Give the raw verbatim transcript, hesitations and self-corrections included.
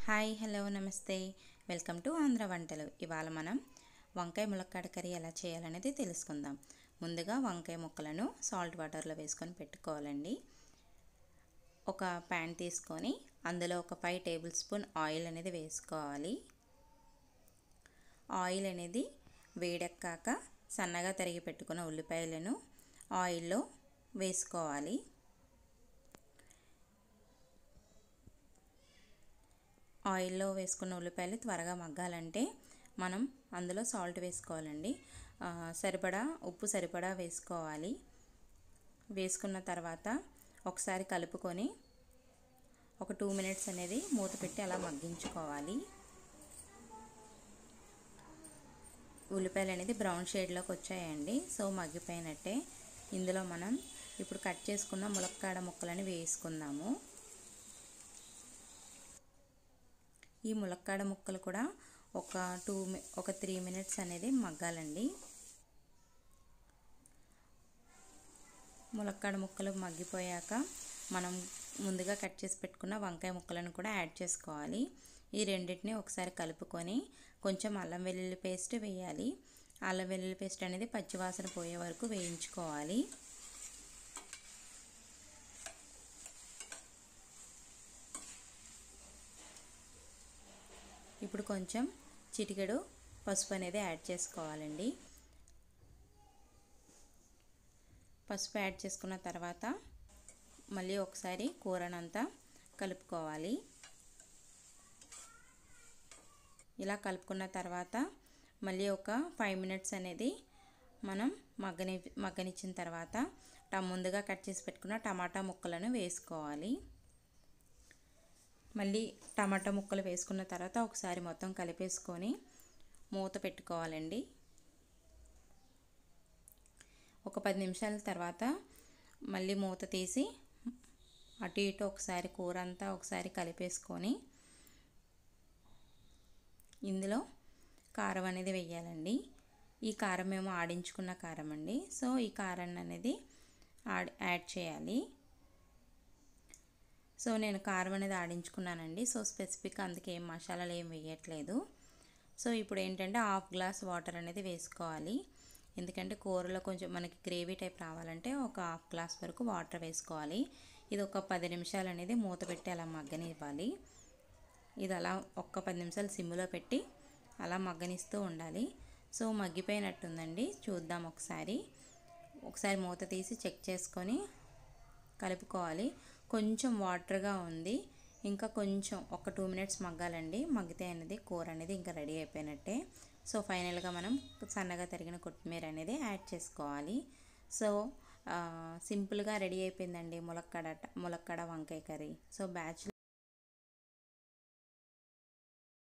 Hi hello నమస్తే welcome to Andhra వంటలు. ఇవాళ మనం వంకాయ ములక్కాడ కర్రీ ఎలా చేయాలనేది తెలుసుకుందాం. ముందుగా వంకాయ ముక్కలను సాల్ట్ వాటర్లో వేసుకొని పెట్టుకోవాలండి. ఒక ప్యాన్ తీసుకొని అందులో ఒక ఫైవ్ టేబుల్ స్పూన్ ఆయిల్ అనేది వేసుకోవాలి. ఆయిల్ అనేది వేడెక్కాక సన్నగా తరిగి పెట్టుకున్న ఉల్లిపాయలను ఆయిల్లో వేసుకోవాలి. ఆయిల్లో వేసుకున్న ఉల్లిపాయలు త్వరగా మగ్గాలంటే మనం అందులో సాల్ట్ వేసుకోవాలండి. సరిపడా ఉప్పు సరిపడా వేసుకోవాలి. వేసుకున్న తర్వాత ఒకసారి కలుపుకొని ఒక టూ మినిట్స్ అనేది మూత పెట్టి అలా మగ్గించుకోవాలి. ఉల్లిపాయలు అనేది బ్రౌన్ షేడ్లోకి వచ్చాయండి. సో మగ్గిపోయినట్టే. ఇందులో మనం ఇప్పుడు కట్ చేసుకున్న ములక్కాడ ముక్కలని వేసుకుందాము. ఈ ములక్కాడ ముక్కలు కూడా ఒక టూ ఒక త్రీ మినిట్స్ అనేది మగ్గాలండి. ములక్కాడ ముక్కలు మగ్గిపోయాక మనం ముందుగా కట్ చేసి పెట్టుకున్న వంకాయ ముక్కలను కూడా యాడ్ చేసుకోవాలి. ఈ రెండింటిని ఒకసారి కలుపుకొని కొంచెం అల్లం వెల్లుల్లి పేస్ట్ వేయాలి. అల్లం వెల్లుల్లి పేస్ట్ అనేది పచ్చివాసన పోయే వరకు వేయించుకోవాలి. ఇప్పుడు కొంచెం చిటికెడు పసుపు అనేది యాడ్ చేసుకోవాలండి. పసుపు యాడ్ చేసుకున్న తర్వాత మళ్ళీ ఒకసారి కూరనంతా కలుపుకోవాలి. ఇలా కలుపుకున్న తర్వాత మళ్ళీ ఒక ఫైవ్ మినిట్స్ అనేది మనం మగ్గని మగ్గనిచ్చిన తర్వాత ముందుగా కట్ చేసి పెట్టుకున్న టమాటా ముక్కలను వేసుకోవాలి. మళ్ళీ టమాటా ముక్కలు వేసుకున్న తర్వాత ఒకసారి మొత్తం కలిపేసుకొని మూత పెట్టుకోవాలండి. ఒక పది నిమిషాల తర్వాత మళ్ళీ మూత తీసి అటు ఇటు ఒకసారి కూర అంతా ఒకసారి కలిపేసుకొని ఇందులో కారం అనేది వేయాలండి. ఈ కారం మేము ఆడించుకున్న కారం అండి. సో ఈ కారం అనేది యాడ్ చేయాలి. సో నేను కారం అనేది ఆడించుకున్నానండి. సో స్పెసిఫిక్ అందుకే ఏం మసాలాలు ఏం వేయట్లేదు. సో ఇప్పుడు ఏంటంటే హాఫ్ గ్లాస్ వాటర్ అనేది వేసుకోవాలి. ఎందుకంటే కూరలో కొంచెం మనకి గ్రేవీ టైప్ రావాలంటే ఒక హాఫ్ గ్లాస్ వరకు వాటర్ వేసుకోవాలి. ఇది ఒక పది నిమిషాలు అనేది మూత పెట్టి అలా మగ్గనివ్వాలి. ఇది అలా ఒక్క పది నిమిషాలు సిమ్లో పెట్టి అలా మగ్గనిస్తూ ఉండాలి. సో మగ్గిపోయినట్టుందండి. చూద్దాం ఒకసారి ఒకసారి మూత తీసి చెక్ చేసుకొని కలుపుకోవాలి. కొంచెం వాటర్గా ఉంది. ఇంకా కొంచెం ఒక టూ మినిట్స్ మగ్గాలండి. మగ్గితే అనేది కూర అనేది ఇంకా రెడీ అయిపోయినట్టే. సో ఫైనల్గా మనం సన్నగా తరిగిన కొత్తిమీర అనేది యాడ్ చేసుకోవాలి. సో సింపుల్గా రెడీ అయిపోయిందండి ములక్కాడ ములక్కాడ వంకాయ కర్రీ. So batch